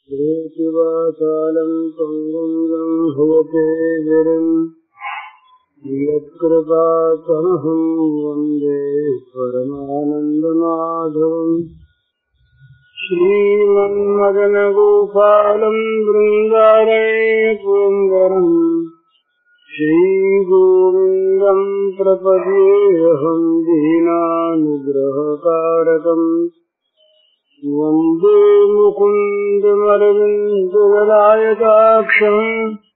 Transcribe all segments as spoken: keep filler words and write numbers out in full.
श्रुतिवाचालं पङ्गुं लङ्घयते गिरिं यत्कृपातमहं वन्दे परमानन्दमाधवम्। श्रीमन्मदनगोपालं बृन्दारण्यपुरन्दरम् श्रीगोविन्दं प्रपद्येऽहं दीनानुग्रहकारकम्। वन्दे मुकुन्दमरविन्दगदायताक्षम्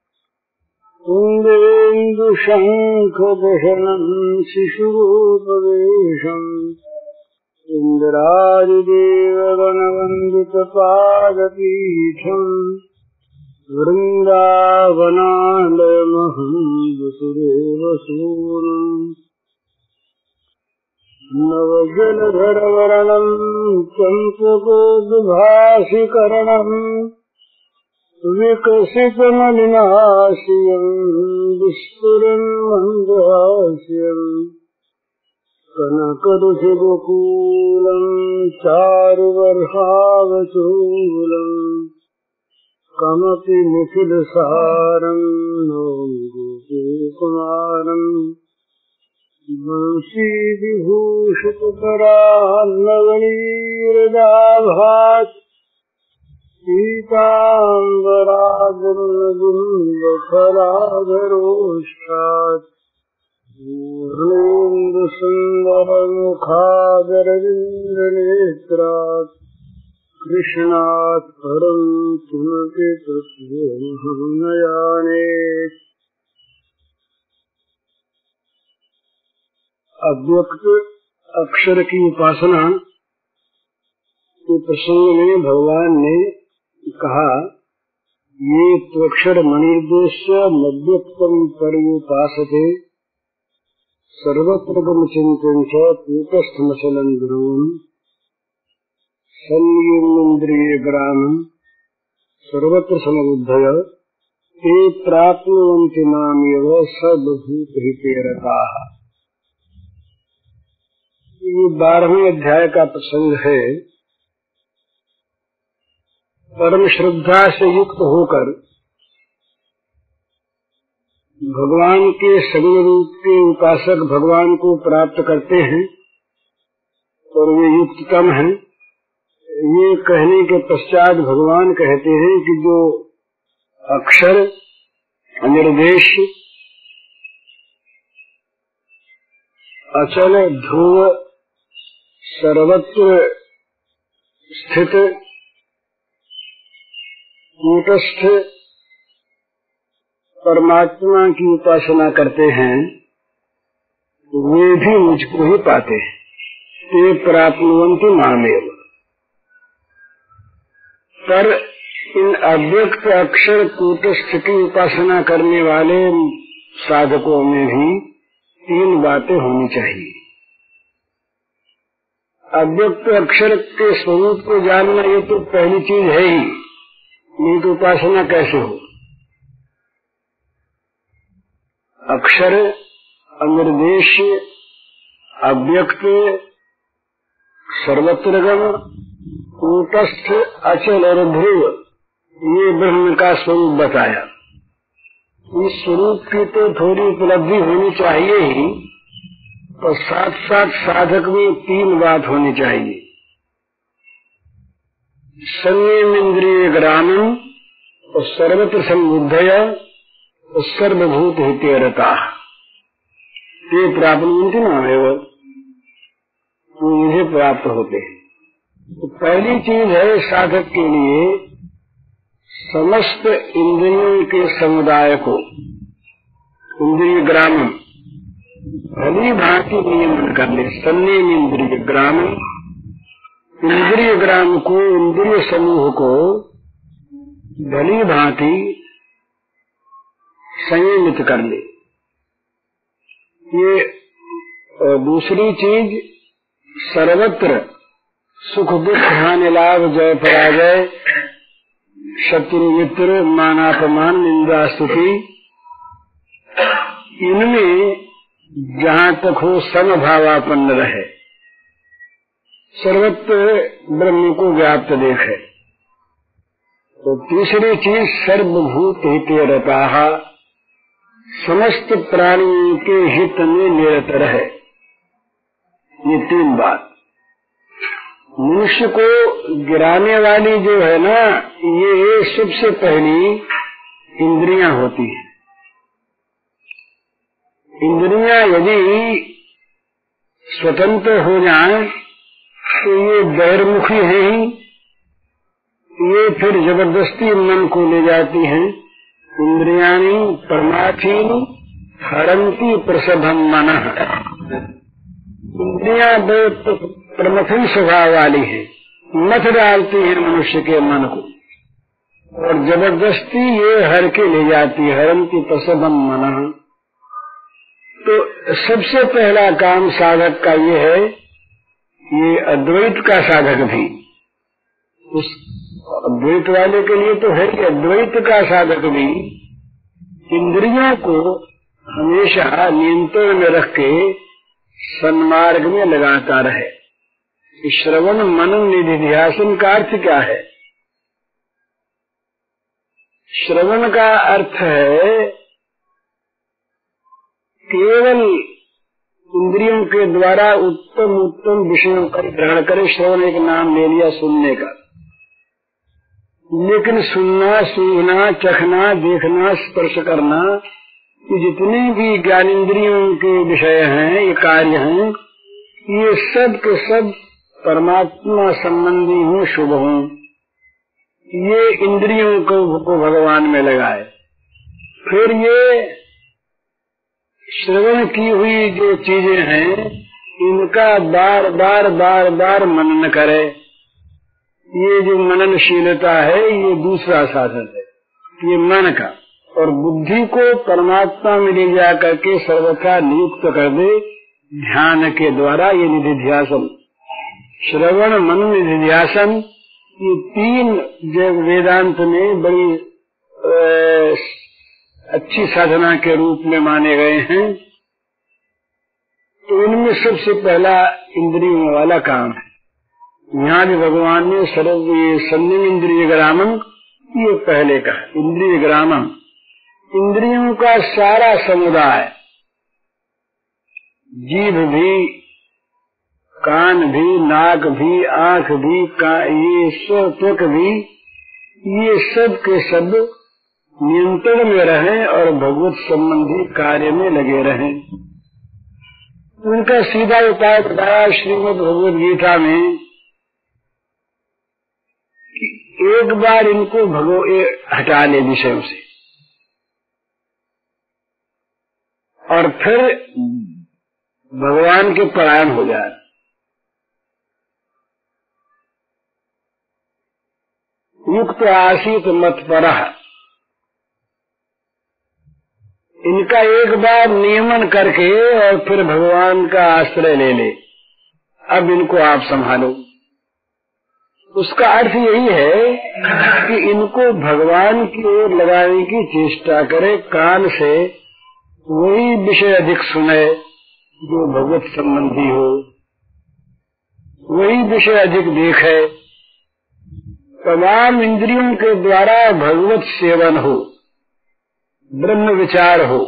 कुन्देन्दुशङ्खदशनं शिशुरूपवेशम्। इन्द्रादिदेवगणवन्दितपादपीठम् वृन्दावनालयमहं वसुदेवसूनुम्। नवजलधरवर्णं चम्पकोद्भासिकरणं विकसितमलिनाशियं विस्फुरन्मन्दहास्यम्। कनकरुचिगोकुलं चारुवर्षावचूलं कमपि निखिलसारं नौमि गोपीकुमारम्। वंशीविभूषितकरान्नवनीरदाभात् पीताम्बराजन्मबिम्बफलाधरोष्ठात् पूर्णेन्दुसुन्दरमुखादरविन्द्रनेत्रात् कृष्णात् परं किमपि तत्त्वमहं न जाने। अव्यक्त अक्षर की उपासना के प्रसंग में भगवान ने कहा, ये त्वक्षर मणिर्देश्य मध्यक्तम पर्युपासते सर्वत्र गमचिंतन च कूटस्थमचलं ध्रुवम् संयमेन्द्रिय ग्रामम् सर्वत्र समबुद्धय ते प्राप्नुवन्ति मामेव सर्वभूतहिते रताः। ये बारहवें अध्याय का प्रसंग है। परम श्रद्धा से युक्त होकर भगवान के सगुण रूप के उपासक भगवान को प्राप्त करते हैं और वे युक्ततम हैं। ये कहने के पश्चात भगवान कहते हैं कि जो अक्षर अनिर्देश अचल ध्रुव सर्वत्र स्थित कूटस्थ परमात्मा की उपासना करते हैं वे भी मुझको ही पाते हैं। ते प्राप्नुवन्ति मामेव। पर इन अव्यक्त अक्षर कूटस्थ की उपासना करने वाले साधकों में भी तीन बातें होनी चाहिए। अव्यक्त अक्षर के स्वरूप को जानना ये तो पहली चीज है ही, नहीं तो उपासना कैसे हो। अक्षर अनिर्देश अव्यक्त सर्वत्रगम कूटस्थ अचल और ध्रुव ये ब्रह्म का स्वरूप बताया। इस स्वरूप की तो थोड़ी उपलब्धि होनी चाहिए ही, और साथ साथ साधक में तीन बात होनी चाहिए। संयम इंद्रिय ग्रामम और सर्वत्र संबुद्धया और सर्वभूत हिते रता ये प्राप्नुवन्ति मामेव, वो मुझे प्राप्त होते हैं। तो पहली चीज है साधक के लिए समस्त इंद्रियों के समुदाय को इंद्रिय ग्रामम भली भांति नियमन कर ले। संयम इंद्रिय ग्रामम इंद्रिय ग्राम को इंद्रिय समूह को भली भांति संयमित कर ले। ये दूसरी चीज सर्वत्र सुख दुख हानि लाभ जय पराजय शत्रु मित्र मानापमान निंदा स्तुति इनमें जहाँ तक हो समभावापन्न रहे, सर्वत्र ब्रह्म को व्याप्त देखे तो तीसरी चीज सर्वभूत हितरताः, समस्त प्राणियों के हित में निरत रहे। ये तीन बात। मनुष्य को गिराने वाली जो है ना, ये सबसे पहली इंद्रियां होती हैं। इंद्रियां यदि स्वतंत्र हो जाएं तो ये बहिर्मुखी है ही, ये फिर जबरदस्ती मन को ले जाती हैं। इंद्रियाणि परमार्थीनि हरन्ति प्रसभं मनः। इंद्रियां बहुत प्रमथन स्वभाव वाली है, मत डालती है मनुष्य के मन को और जबरदस्ती ये हर के ले जाती है। हरन्ति प्रसभं मनः। तो सबसे पहला काम साधक का ये है, ये अद्वैत का साधक भी, उस अद्वैत वाले के लिए तो है कि अद्वैत का साधक भी इंद्रियों को हमेशा नियंत्रण में रख के सन्मार्ग में लगाता रहे। श्रवण मनन निधिध्यासन का अर्थ क्या है? श्रवण का अर्थ है केवल इंद्रियों के द्वारा उत्तम उत्तम विषयों का ग्रहण करे। श्रवण एक नाम ले लिया सुनने का, लेकिन सुनना, सूंघना, चखना, देखना, स्पर्श करना, ये जितने भी ज्ञानेंद्रियों के विषय हैं, ये कार्य हैं, ये सब के सब परमात्मा संबंधी हों, शुभ हों, ये इंद्रियों को, को भगवान में लगाए। फिर ये श्रवण की हुई जो चीजें हैं, इनका बार बार बार बार मनन करे। ये जो मननशीलता है, ये दूसरा साधन है, ये मन का। और बुद्धि को परमात्मा में ले जा करके सर्वथा नियुक्त कर दे ध्यान के द्वारा। ये निधिध्यासन, श्रवण मनन निधिध्यासन, ये तीन जो वेदांत में बड़ी आ, अच्छी साधना के रूप में माने गए हैं। तो इनमें सबसे पहला इंद्रियों वाला काम है। यहाँ भी भगवान ने सर्व संयम इंद्रिय ग्रामम, ये पहले कहा इंद्रिय ग्रामम। इंद्रियों का सारा समुदाय, जीभ भी, कान भी, नाक भी, आँख भी, का ये सब त्वक भी, ये सब के सब नियंत्रण में रहें और भगवत संबंधी कार्य में लगे रहें। उनका सीधा उपाय बताया श्रीमद् भगवद गीता में कि एक बार इनको भगव हटा ले विषयों से और फिर भगवान के परायण हो जाए। युक्त आसीत मत परः, इनका एक बार नियमन करके और फिर भगवान का आश्रय ले ले। अब इनको आप संभालो। उसका अर्थ यही है कि इनको भगवान की ओर लगाने की चेष्टा करे, कान से वही विषय अधिक सुने जो भगवत संबंधी हो, वही विषय अधिक देखे, तमाम इंद्रियों के द्वारा भगवत सेवन हो, ब्रह्म विचार हो।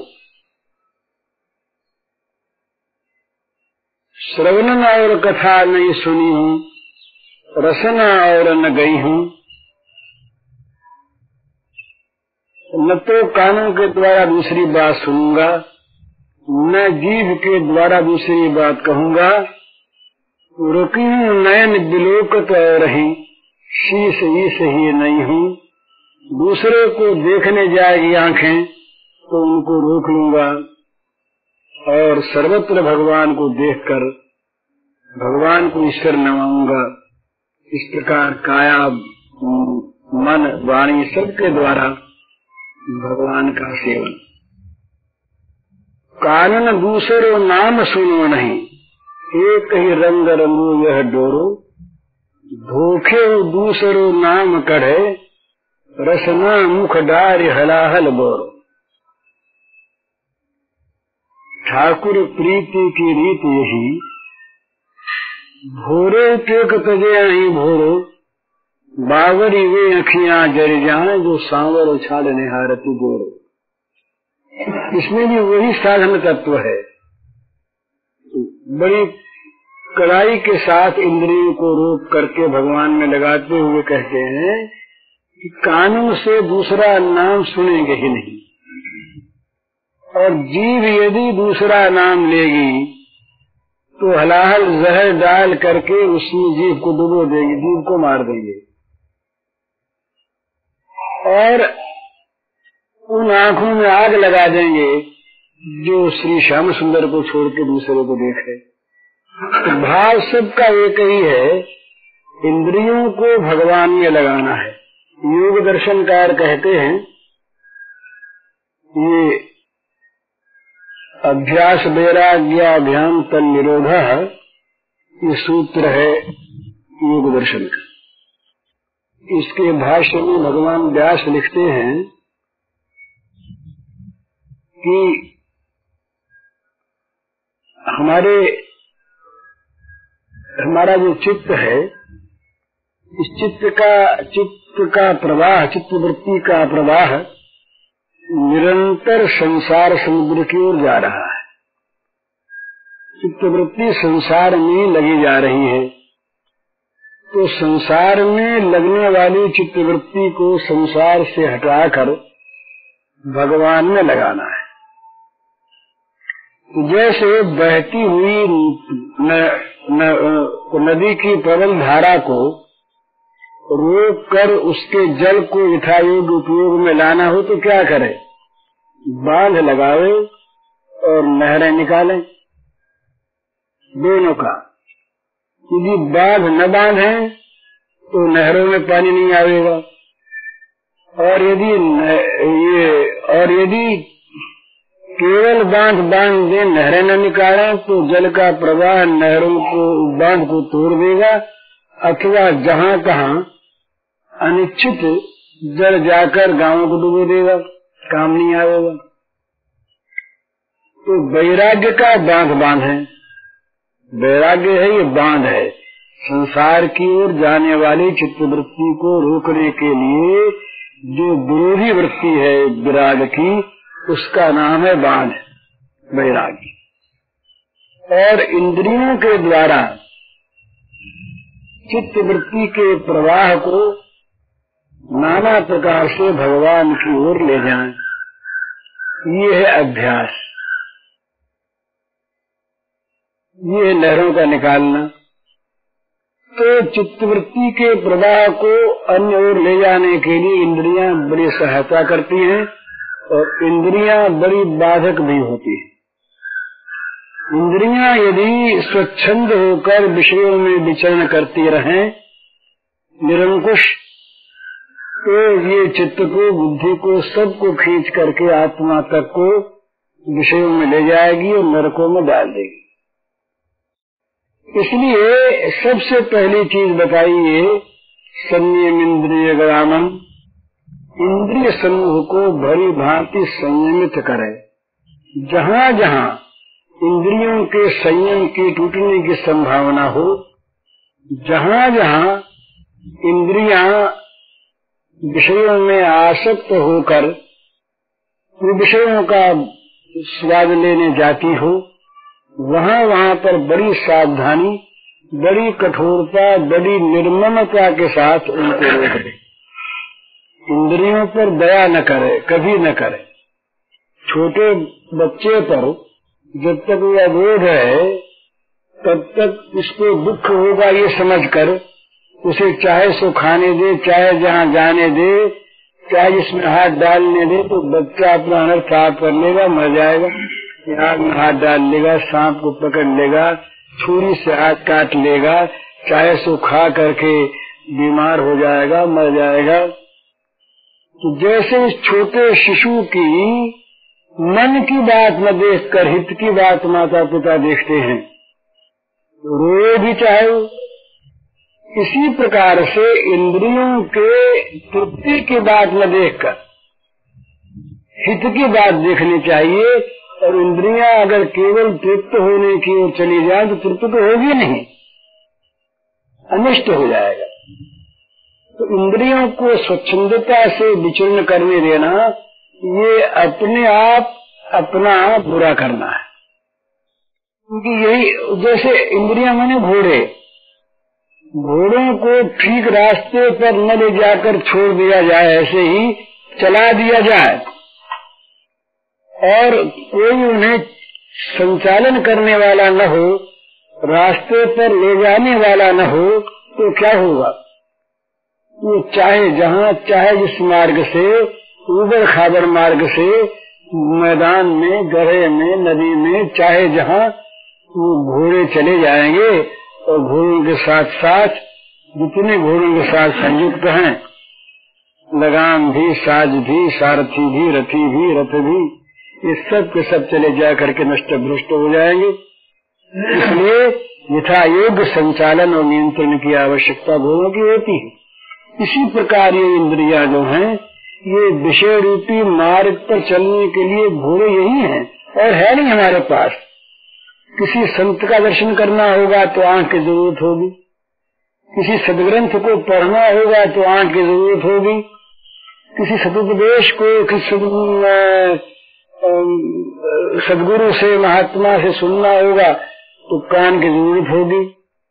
श्रवण और कथा नहीं सुनी हूँ, रसना और न गई हूँ, न तो कानों के द्वारा दूसरी बात सुनूंगा, न जीभ के द्वारा दूसरी बात कहूँगा। रुकी हूँ नयन बिलोकत और ही, शीश ईश ही नहीं हूँ। दूसरे को देखने जाएगी आंखें तो उनको रोक लूंगा और सर्वत्र भगवान को देखकर भगवान को ईश्वर नमाऊंगा। इस प्रकार काया, मन, वाणी सबके द्वारा भगवान का सेवन। कानन दूसरो नाम सुनो नहीं, एक ही रंग रंगो यह डोरो। धोखे दूसरो नाम कढ़े, रसना मुख डार हलाहल बोरो। ठाकुर प्रीति की रीत यही, भोरे टेक तजे आई भोरो, बावरी वे अखियां जर जाए जो सांवर उछाड़ निहारती गोर। इसमें भी वही साधन तत्व है। बड़ी कड़ाई के साथ इंद्रियों को रोक करके भगवान में लगाते हुए कहते हैं कि कानों से दूसरा नाम सुनेंगे ही नहीं, और जीभ यदि दूसरा नाम लेगी तो हलाहल जहर डाल करके उसमें जीभ को डुबो देगी, जीभ को मार देंगे। और उन आंखों में आग लगा देंगे जो श्री श्याम सुंदर को छोड़ के दूसरे को देखे। तो भाव सबका एक ही है, इंद्रियों को भगवान में लगाना है। योग दर्शनकार कहते हैं ये अभ्यास वैराग्याभ्याम तन निरोध, ये सूत्र है योग दर्शन का। इसके भाष्य में भगवान व्यास लिखते हैं कि हमारे हमारा जो चित्त है, इस चित्त का चित्त का प्रवाह, चित्त वृत्ति का प्रवाह निरंतर संसार समुद्र की ओर जा रहा है। चित्त वृत्ति संसार में लगी जा रही है, तो संसार में लगने वाली चित्त वृत्ति को संसार से हटाकर भगवान में लगाना है। जैसे बहती हुई न, न, नदी की प्रबल धारा को रोक कर उसके जल को यथायोग्य उपयोग में लाना हो तो क्या करे? बांध लगावे और नहरें निकालें, दोनों का। यदि बांध न बांधे तो नहरों में पानी नहीं आवेगा, और यदि ये और यदि केवल बांध बांध दे, नहरें न निकालें तो जल का प्रवाह नहरों को, बांध को तोड़ देगा, अथवा जहाँ तहाँ अनिश्चित जल जाकर गांवों को डुबो देगा, काम नहीं आएगा। तो वैराग्य का बांध बांध है, वैराग्य है, ये बांध है। संसार की ओर जाने वाली चित्तवृत्ति को रोकने के लिए जो विरोधी वृत्ति है विराग की, उसका नाम है बांध, वैराग्य। और इंद्रियों के द्वारा चित्त वृत्ति के प्रवाह को नाना प्रकार से भगवान की ओर ले जाएं, ये है अभ्यास, ये है नहरों का निकालना। तो चित्तवृत्ति के प्रवाह को अन्य ओर ले जाने के लिए इंद्रियां बड़ी सहायता करती हैं, और इंद्रियां बड़ी बाधक भी होती हैं। इंद्रियां यदि स्वच्छंद होकर विषयों में विचरण करती रहें निरंकुश, तो ये चित्त को, बुद्धि को, सबको खींच करके आत्मा तक को विषयों में ले जाएगी और नरकों में डाल देगी। इसलिए सबसे पहली चीज बताइए संयम इंद्रिय ग्रामम, इंद्रिय समूह को भली भांति संयमित करे। जहाँ जहाँ इंद्रियों के संयम के टूटने की संभावना हो, जहाँ जहाँ इंद्रियां विषयों में आसक्त होकर विषयों का स्वाद लेने जाती हो, वहाँ वहाँ पर बड़ी सावधानी, बड़ी कठोरता, बड़ी निर्ममता के साथ उनको रोक दे। इंद्रियों पर दया न करे, कभी न करे। छोटे बच्चे पर जब तक यह बोध है तब तक इसको दुख होगा ये समझकर उसे चाहे सो खाने दे, चाहे जहाँ जाने दे, चाहे जिसमें हाथ डालने दे, तो बच्चा अपना अनर्थ साफ कर लेगा, मर जाएगा। आग में हाथ डाल लेगा, सांप को पकड़ लेगा, छुरी से हाथ काट लेगा, चाहे सो खा करके बीमार हो जाएगा, मर जाएगा। तो जैसे इस छोटे शिशु की मन की बात न देखकर हित की बात माता पिता देखते हैं, रोए भी चाहे, इसी प्रकार से इंद्रियों के तृप्ति की बात न देखकर हित की बात देखनी चाहिए। और इंद्रियां अगर केवल तृप्त होने की ओर चली जाए तो तृप्त तो होगी नहीं, अनिष्ट हो जाएगा। तो इंद्रियों को स्वच्छंदता से विचरण करने देना, ये अपने आप अपना बुरा करना है। क्योंकि यही, जैसे इंद्रियां माने घोड़े, घोड़ों को ठीक रास्ते पर न ले जाकर छोड़ दिया जाए, ऐसे ही चला दिया जाए और कोई उन्हें संचालन करने वाला न हो, रास्ते पर ले जाने वाला न हो, तो क्या होगा? वो चाहे जहाँ चाहे जिस मार्ग से, ऊबड़ खाबड़ मार्ग से, मैदान में, गड्ढे में, नदी में, चाहे जहाँ, वो घोड़े चले जाएंगे और घोड़ों के साथ साथ जितने घोड़ों के साथ संयुक्त हैं, लगाम भी, साज भी, सारथी भी, रथी भी, रथ भी, ये सब के सब चले जा करके नष्ट भ्रष्ट हो जाएंगे। इसलिए यथा योग्य संचालन और नियंत्रण की आवश्यकता घोड़ों की होती है। इसी प्रकार ये इंद्रियां जो हैं, ये विषय रूपी मार्ग पर चलने के लिए घोड़े यही हैं, और है नहीं हमारे पास। किसी संत का दर्शन करना होगा तो आंख की जरूरत होगी, किसी सदग्रंथ को पढ़ना होगा तो आंख की जरूरत होगी, किसी सदुपदेश को, किसी सदगुरु से, महात्मा से सुनना होगा तो कान की जरूरत होगी।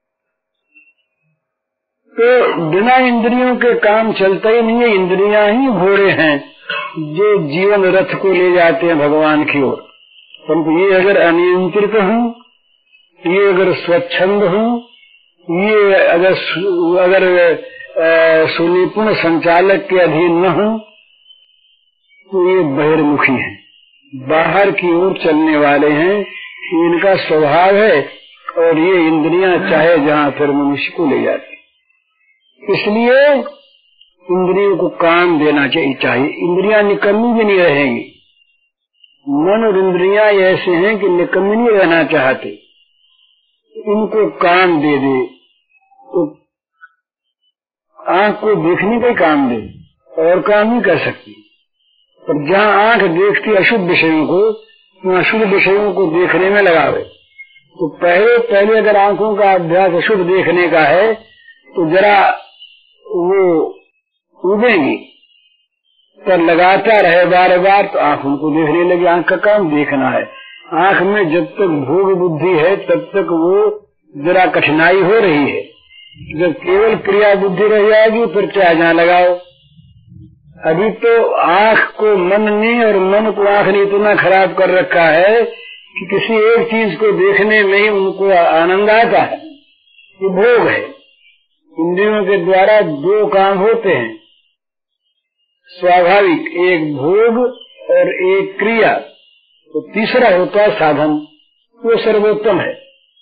तो बिना इंद्रियों के काम चलता ही नहीं है। इंद्रियां ही घोड़े हैं जो जीवन रथ को ले जाते हैं भगवान की ओर। परंतु ये अगर अनियंत्रित हों, ये अगर स्वच्छंद हों, ये अगर सु, अगर सुनिपुण संचालक के अधीन न हो, तो ये बहिर्मुखी हैं, बाहर की ओर चलने वाले हैं। इनका स्वभाव है और ये इंद्रियां चाहे जहाँ फिर मनुष्य को ले जाती। इसलिए इंद्रियों को काम देना चाहिए। इंद्रियां निकम्मी भी नहीं रहेंगी। मन और इंद्रियां ऐसे हैं कि निकम्मी नहीं रहना चाहते, इनको काम दे दे तो आंख को देखने का काम दे और काम नहीं कर सकती। पर जहाँ आंख देखती अशुभ विषयों को, वहाँ शुभ विषयों को देखने में लगावे। तो पहले पहले अगर आंखों का अभ्यास अशुभ देखने का है तो जरा वो उबेंगी, पर लगाता रहे बार बार तो आंख उनको देखने लगी। आंख का काम देखना है। आंख में जब तक भोग बुद्धि है तब तक वो जरा कठिनाई हो रही है। जब केवल क्रिया बुद्धि रह जाएगी फिर चाहे जहाँ लगाओ। अभी तो आंख को मन ने और मन को आंख ने इतना खराब कर रखा है कि किसी एक चीज को देखने में ही उनको आनंद आता है। ये भोग है। इंद्रियों के द्वारा दो काम होते हैं स्वाभाविक, एक भोग और एक क्रिया, तो तीसरा होता है साधन, वो सर्वोत्तम है।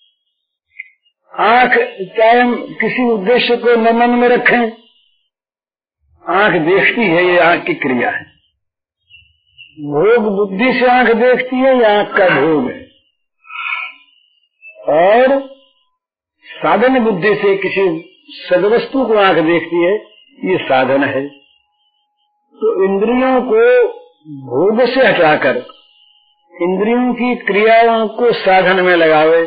आंख चाहे हम किसी उद्देश्य को न मन में रखें, आंख देखती है, ये आंख की क्रिया है। भोग बुद्धि से आंख देखती है, ये आंख का भोग है। और साधन बुद्धि से किसी सदवस्तु को आंख देखती है, ये साधन है। तो इंद्रियों को भोग से हटाकर इंद्रियों की क्रियाओं को साधन में लगावे।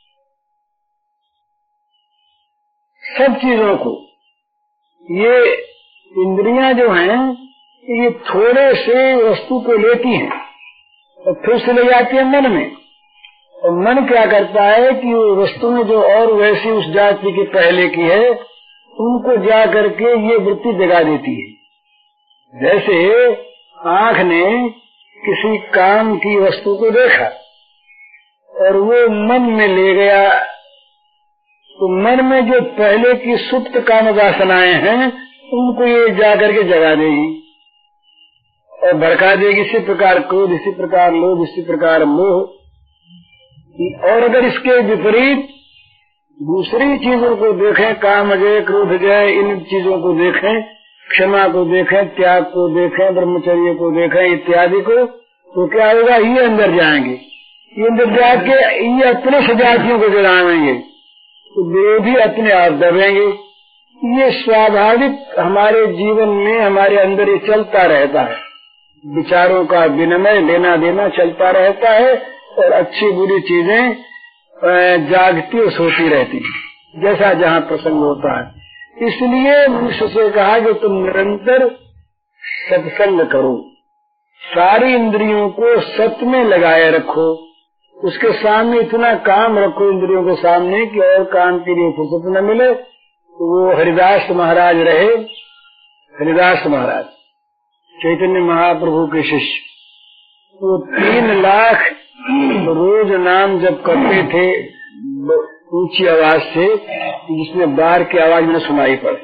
सब चीजों को, ये इंद्रियां जो हैं ये थोड़े से वस्तु को लेती हैं और फिर से ले जाती है मन में, और मन क्या करता है कि वो वस्तु में जो और वैसी उस जाति की पहले की है उनको जा करके ये वृत्ति जगा देती है। जैसे आंख ने किसी काम की वस्तु को देखा और वो मन में ले गया, तो मन में जो पहले की सुप्त काम वासनाएं हैं उनको ये जाकर के जगा देगी और भड़का देगी। इसी प्रकार क्रोध, इसी प्रकार लोभ, इसी प्रकार मोह। और अगर इसके विपरीत दूसरी चीजों को देखें, काम जय, क्रोध जय, इन चीजों को देखें, क्षमा को देखें, त्याग को देखें, ब्रह्मचर्य को देखें इत्यादि को, तो क्या होगा? ये अंदर जाएंगे। ये अंदर जाके ये अपने सजातियों को जगाएंगे, तो विरोधी अपने आप दबेंगे। ये स्वाभाविक हमारे जीवन में हमारे अंदर ये चलता रहता है। विचारों का विनिमय, लेना देना चलता रहता है और अच्छी बुरी चीजें जागती और सोती रहती है, जैसा जहाँ प्रसंग होता है। इसलिए मनुष्य से कहा कि तुम निरंतर सत्संग करो, सारी इंद्रियों को सत्य में लगाए रखो, उसके सामने इतना काम रखो इंद्रियों के सामने कि और काम के लिए फुर्सत न मिले। तो वो हरिदास महाराज रहे, हरिदास महाराज चैतन्य महाप्रभु के शिष्य, तो तीन लाख रोज नाम जब करते थे ऊंची आवाज से, जिसमें बाहर की आवाज में सुनाई पड़े।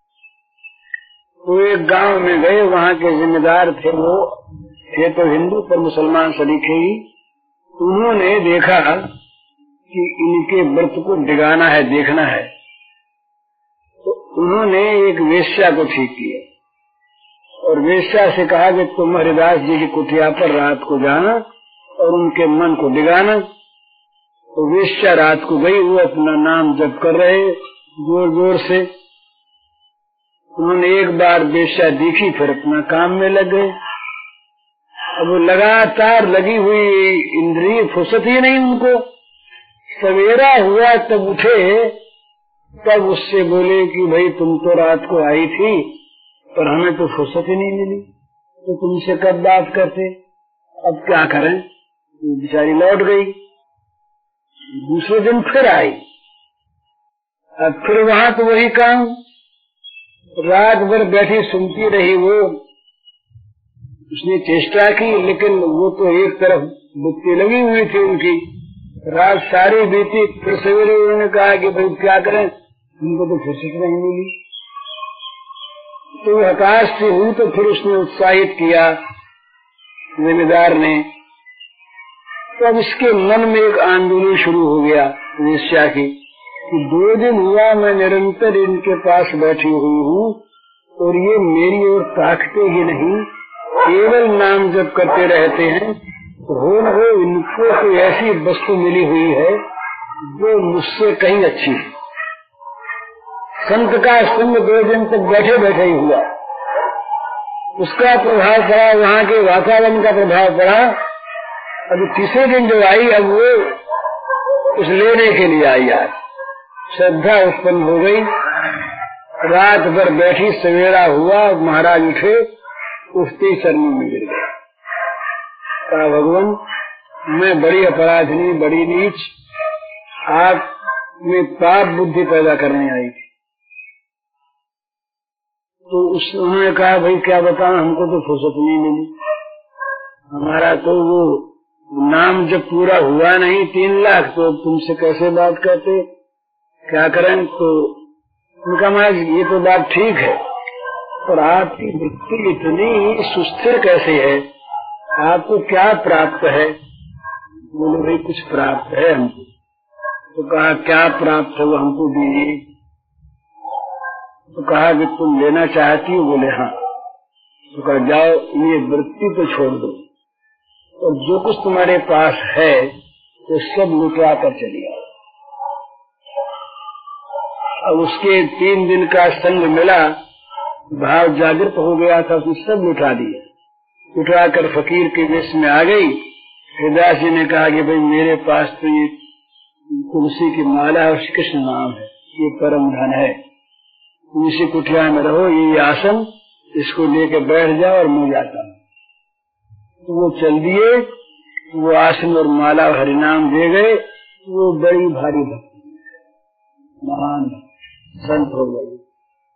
तो एक गांव में गए, वहाँ के जिम्मेदार थे, वो थे तो हिंदू पर मुसलमान सरीखे ही। उन्होंने देखा कि इनके व्रत को डिगाना है, देखना है, तो उन्होंने एक वेश्या को ठीक किया और वेश्या से कहा कि तुम हरिदास जी की कुटिया पर रात को जाना और उनके मन को डिगाना। तो वेश्या रात को गई, वो अपना नाम जप कर रहे जोर जोर से। उन्होंने एक बार वेश्या देखी, फिर अपना काम में लग गए। अब वो लगातार लगी हुई इंद्रिय फुर्सत ही नहीं उनको। सवेरा हुआ तब उठे, तब उससे बोले कि भाई तुम तो रात को आई थी पर हमें तो फुर्सत ही नहीं मिली, तो तुमसे कब बात करते, अब क्या करें। तो बेचारी लौट गई। दूसरे दिन फिर आई, अब फिर वहां तो वही काम, रात भर बैठी सुनती रही वो। उसने चेष्टा की, लेकिन वो तो एक तरफ बुत्ती लगी हुई थी उनकी। रात सारी बीती, फिर सवेरे उन्होंने कहा कि भाई क्या करें, उनको तो फुर्सत नहीं मिली। तो हताश से हुई, तो फिर उसने उत्साहित किया जिम्मेदार ने। तो अब इसके मन में एक आंदोलन शुरू हो गया वेश्या की कि दो दिन हुआ मैं निरंतर इनके पास बैठी हुई हूँ और ये मेरी ओर ताकते ही नहीं, केवल नाम जप करते रहते हैं। तो हो न हो इनको कोई ऐसी वस्तु मिली हुई है जो मुझसे कहीं अच्छी है। संत का संग दो दिन तक बैठे बैठे ही हुआ, उसका प्रभाव पड़ा, वहाँ के वातावरण का प्रभाव पड़ा। अब तीसरे दिन जो आई, अब वो उस लेने के लिए आई। आज श्रद्धा उत्पन्न हो गई, रात भर बैठी, सवेरा हुआ, महाराज उठे, उठते ही चरणों में गिर गया। कहा भगवान मैं बड़ी अपराधिनी, बड़ी नीच, आप में पाप बुद्धि पैदा करने आई थी। तो उस उन्होंने कहा भाई क्या बताऊं, हमको तो फुर्सत नहीं मिली, हमारा तो वो नाम जब पूरा हुआ नहीं तीन लाख, तो तुमसे कैसे बात करते, क्या करें। तो उनका महाराज ये तो बात ठीक है, और आपकी वृत्ति इतनी सुस्थिर कैसे है, आपको क्या प्राप्त है। बोले भाई कुछ प्राप्त है हमको। तो कहा क्या प्राप्त है वो हमको दीजिए। तो कहा कि तुम लेना चाहती हो। बोले हाँ। तो कहा जाओ ये वृत्ति तो छोड़ दो और जो कुछ तुम्हारे पास है वो सब लुटा कर चली आओ। अब उसके तीन दिन का संग मिला, भाव जागृत हो गया था, उसने सब लुटा दिया। लुटा कर फकीर के वेश में आ गई। हरिदास जी ने कहा कि भाई मेरे पास तो ये तुलसी की माला और कृष्ण नाम है, ये परम धन है, इसी कुटिया में रहो, ये आसन इसको लेके बैठ जाओ और मैं जाता हूँ। तो वो चल दिए, वो आसन और माला और हरिनाम दे गए। वो बड़ी भारी भक्ति, महान संत हो गई।